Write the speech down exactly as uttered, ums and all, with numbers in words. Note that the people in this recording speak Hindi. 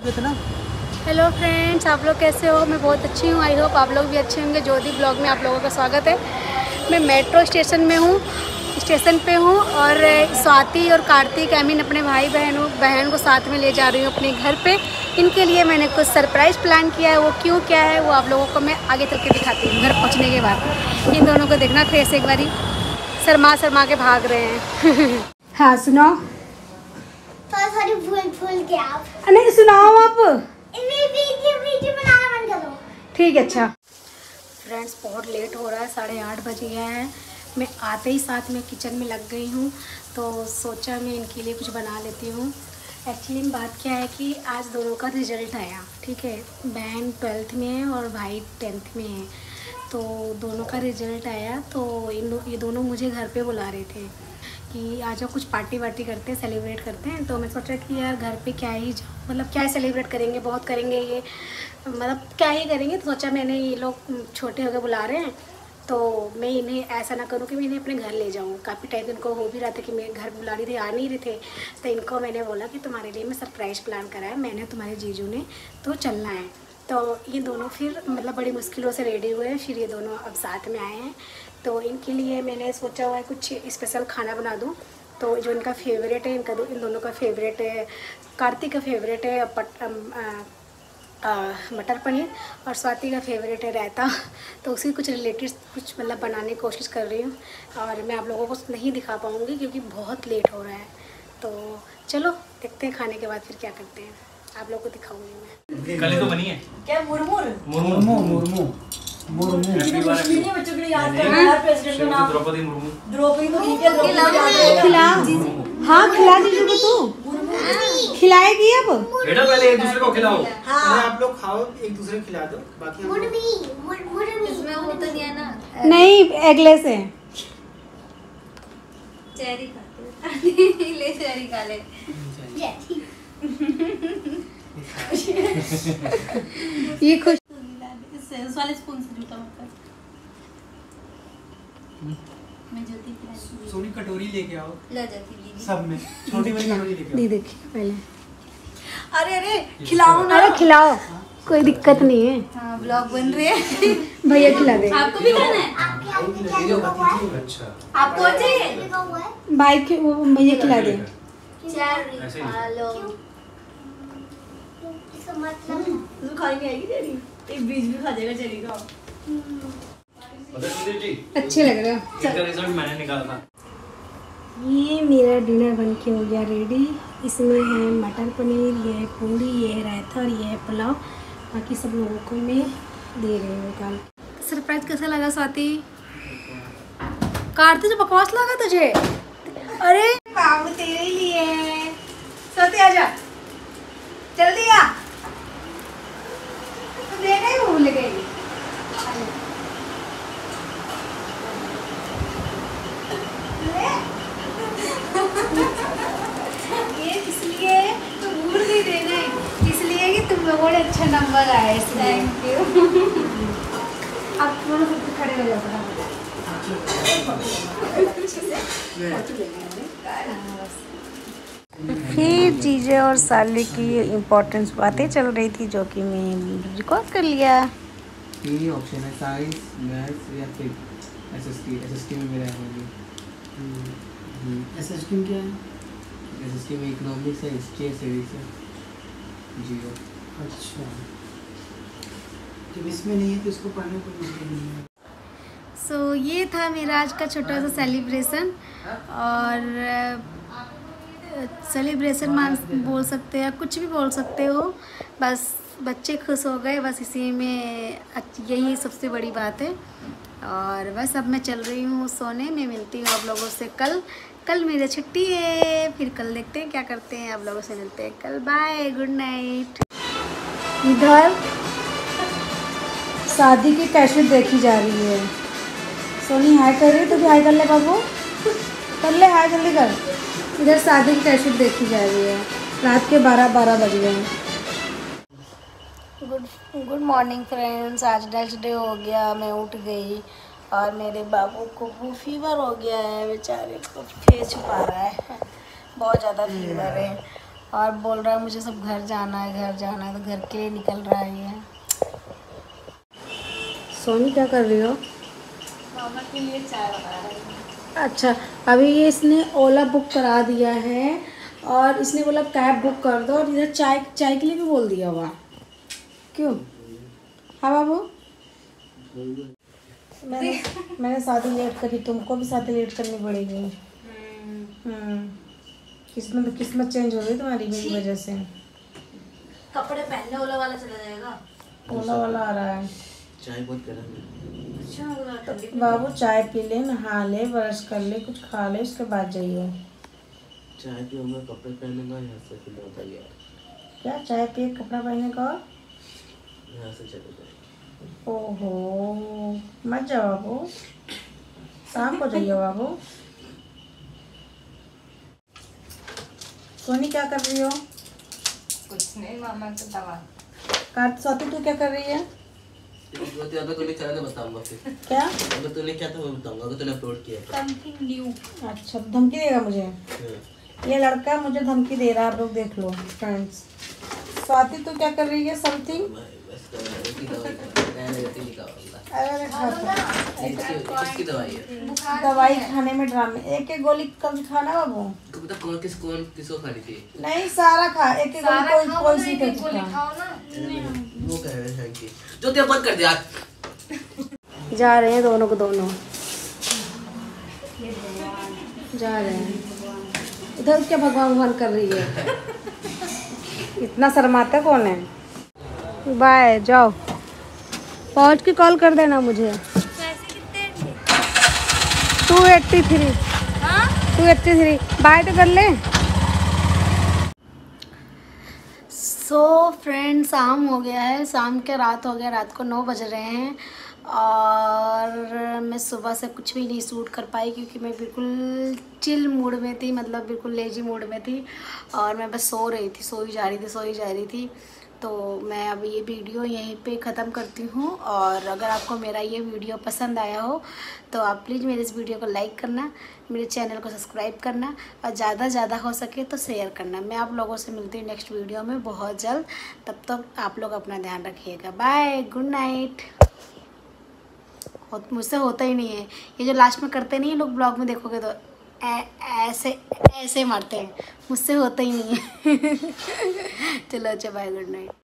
इतना। हेलो फ्रेंड्स, आप लोग कैसे हो? मैं बहुत अच्छी हूँ। आई होप आप लोग भी अच्छे होंगे। ज्योति ब्लॉग में आप लोगों का स्वागत है। मैं मेट्रो स्टेशन में हूँ, स्टेशन पे हूँ और स्वाति और कार्तिक आई मीन अपने भाई बहनों बहन को साथ में ले जा रही हूँ अपने घर पे। इनके लिए मैंने कुछ सरप्राइज़ प्लान किया है। वो क्यों क्या है वो आप लोगों को मैं आगे चल के दिखाती हूँ। घर पहुँचने के बाद इन दोनों को देखना फेस एक बारी, शर्मा शर्मा के भाग रहे हैं। हाँ सुनाओ। सॉरी भूल भूल गया आप। नहीं सुनाओ आप। वीडियो वीडियो बनाना बंद करो। ठीक है। अच्छा फ्रेंड्स, बहुत लेट हो रहा है, साढ़े आठ बज गए हैं। मैं आते ही साथ में किचन में लग गई हूँ, तो सोचा मैं इनके लिए कुछ बना लेती हूँ। एक्चुअली बात क्या है कि आज दोनों का रिजल्ट आया, ठीक है। बहन ट्वेल्थ में है और भाई टेंथ में है, तो दोनों का रिजल्ट आया। तो इन दो, ये दोनों मुझे घर पे बुला रहे थे कि आज कुछ पार्टी वार्टी करते हैं, सेलिब्रेट करते हैं। तो मैं सोचा कि यार घर पे क्या ही जाऊँ, मतलब क्या सेलिब्रेट करेंगे, बहुत करेंगे ये, मतलब क्या ही करेंगे। तो सोचा मैंने ये लोग छोटे होकर बुला रहे हैं तो मैं इन्हें ऐसा ना करूँ कि मैं इन्हें अपने घर ले जाऊँ। काफ़ी टाइम इनको हो भी रहा था कि मैं घर बुला रही थी, आ नहीं रहे थे। तो इनको मैंने बोला कि तुम्हारे लिए मैं सरप्राइज़ प्लान करा है मैंने, तुम्हारे जीजू ने, तो चलना है। तो ये दोनों फिर मतलब बड़ी मुश्किलों से रेडी हुए हैं, फिर ये दोनों अब साथ में आए हैं। तो इनके लिए मैंने सोचा हुआ है कुछ स्पेशल खाना बना दूँ। तो जो इनका फेवरेट है, इनका दो इन दोनों का फेवरेट है, कार्तिक का फेवरेट है पट आ, आ, मटर पनीर और स्वाति का फेवरेट है रायता। तो उसी कुछ रिलेटेड कुछ मतलब बनाने की कोशिश कर रही हूँ और मैं आप लोगों को नहीं दिखा पाऊँगी क्योंकि बहुत लेट हो रहा है। तो चलो देखते हैं खाने के बाद फिर क्या करते हैं, आप लोग को दिखाऊंगी मैं। कल तो बनी है क्या? मुरमुर मुरमु मुरमु मुरमु बच्चों के लिए याद करना यार, प्रेसिडेंट का नाम द्रौपदी मुर्मू। द्रौपदी तो ठीक है, द्रौपदी खिला। हाँ खिला दीजिए तो खिलाएगी अब। बेटा पहले एक दूसरे को खिलाओ। हाँ आप लोग खाओ, एक दूसरे को खिला दो, बाकी हम मुर्मी इसमें वो तो नहीं है ना, नहीं एगलेस है। चेरी खाते ले चेरी खा ले। ये खुश उस वाले स्पून से जूता मत। मैं ज्योति खिलाती। सोनी कटोरी लेके आओ। ला जाती दीदी सब में छोटी वाली कटोरी लेके आओ। दी देखिए पहले। अरे अरे खिलाओ ना। अरे खिलाओ, कोई दिक्कत नहीं है। हाँ ब्लॉग बन रही है। भैया खिला दे। आपको भी खाना है? अच्छा आपको चाहिए? भाई के वो भैया खिला दे। चेरी खा लो। इसका मतलब तू खाई नहीं आएगी तेरी, एक बीज भी खा जाएगा चेरी का। अच्छे लग रहे हो। इसका रिजल्ट मैंने निकाला था। ये मेरा डिनर बन के हो गया रेडी। इसमें है मटर पनीर, ये है पूरी, ये है रायता और ये है पुलाव। बाकी सब लोगों को मैं दे रही हूँ कल। सरप्राइज कैसा लगा स्वाति? कार्तिक जो बकवास लगा तुझे? अरे बाबू तेरे लिए। स्वाति आजा, जल्दी आ, तू देना ही भूल गई। ये इसलिए तो भूल गई देना, इसलिए कि तुम लोगों ने अच्छा नंबर आया इसलिए। Thank you. अब तुम लोग खड़े हो जाओ। फिर जीजे और साले की इम्पोर्टेंस बातें चल रही थी जो कि मैं रिकॉर्ड कर लिया। तीन ऑप्शन है, साइंस, मैथ्स या फिर एसएसटी। एसएसटी में मेरा है। एसएसटी क्या है? एसएसटी में इकोनॉमिक्स है, हिस्ट्री है, सिविक्स है, जीरो। अच्छा, जब इसमें नहीं है तो इसको पढ़ने को मुश्किल नहीं है। सो so, ये था मेरा आज का छोटा सा सेलिब्रेशन। और सेलिब्रेशन मान बोल सकते हैं, कुछ भी बोल सकते हो, बस बच्चे खुश हो गए, बस इसी में यही सबसे बड़ी बात है। और बस अब मैं चल रही हूँ सोने। मैं मिलती हूँ आप लोगों से कल। कल मेरी छुट्टी है, फिर कल देखते हैं क्या करते हैं। आप लोगों से मिलते हैं कल। Bye, good night. इधर शादी की कैसेट देखी जा रही है। सोनी हाय कर रही है, तो भी हाय कर ले बाबू, कर ले हाय, जल्दी कर। इधर शादी की कैसेट देखी जा रही है। रात के बारह बारह बज गए हैं। Good good morning friends. आज नेक्स्ट डे हो गया, मैं उठ गई और मेरे बाबू को वो फीवर हो गया है, बेचारे को फेस छुपा रहा है, बहुत ज़्यादा फीवर है। और बोल रहा है मुझे सब घर जाना है घर जाना है, तो घर के लिए निकल रहा है ये। सोनी क्या कर रही हो? मामा के लिए चाय बना रही हूँ। अच्छा, अभी ये इसने ओला बुक करा दिया है और इसने बोला कैब बुक कर दो, और इधर चाय चाय के लिए भी बोल दिया हुआ। क्यों? हाँ बाबू, मैंने मैंने शादी लेट करी, तुमको भी शादी लेट करनी पड़ेगी। हम्म, किस्मत किस्मत चेंज हो गई तुम्हारी मेरी वजह से। कपड़े पहनने ओला वाला चला जाएगा। ओला वाला आ रहा है। चाय बहुत गर्म है। अच्छा, तो बाबू चाय पी ले, नहा ले, ब्रश कर ले, कुछ खा ले, उसके बाद जाइए। चाय पीऊंगा, कपड़े पहनूंगा, यहाँ से फिर बताइए। क्या चाय पिए कपड़ा पहनने का? और यहाँ से चले जाए। ओहो, मत जाओ बाबू, शाम को जाइए बाबू। सोनी क्या कर रही हो? कुछ नहीं, मामा को दवा। काट स्वाति तू क्या कर रही है? अगर तूने किया तो बताऊंगा फिर। क्या? अगर तूने किया तो मैं बताऊंगा, अगर तूने अपलोड किया तो। Something new. अच्छा, धमकी देगा मुझे? ये लड़का मुझे धमकी दे रहा है, आप लोग देख लो फ्रेंड्स। स्वाति तू क्या कर रही है? समथिंग। इसकी दवाई है। दवाई खाने में ड्रामे, एक एक गोली कभी खाना बाबू? कौन किस कौन किसको खानी थी? नहीं, सारा खा, एक एक गोली, कोई कोई सी करके खा। वो कह रहे हैं कि जो ते बंद कर दिया। जा रहे हैं दोनों को दोनों जा रहे हैं। इधर क्या भगवान भगवान कर रही है? इतना शर्माता कौन है? बाय, जाओ, पहुंच के कॉल कर देना मुझे। Two eighty three two eighty three bye तो कर ले। सो फ्रेंड, शाम हो गया है, शाम के रात हो गया, रात को नौ बज रहे हैं और मैं सुबह से कुछ भी नहीं शूट कर पाई क्योंकि मैं बिल्कुल चिल मूड में थी, मतलब बिल्कुल लेजी मूड में थी और मैं बस सो रही थी, सोई जा रही थी सोई जा रही थी तो मैं अब ये वीडियो यहीं पे ख़त्म करती हूँ। और अगर आपको मेरा ये वीडियो पसंद आया हो तो आप प्लीज़ मेरे इस वीडियो को लाइक करना, मेरे चैनल को सब्सक्राइब करना और ज़्यादा से ज़्यादा हो सके तो शेयर करना। मैं आप लोगों से मिलती हूँ नेक्स्ट वीडियो में बहुत जल्द। तब तक आप लोग अपना ध्यान रखिएगा। Bye, good night. मुझसे होता ही नहीं है ये जो लास्ट में करते नहीं है लोग, ब्लॉग में देखोगे तो ऐ, ऐसे ऐसे मारते हैं, मुझसे होता ही नहीं है। चलो अच्छा, बाय, गुड नाइट।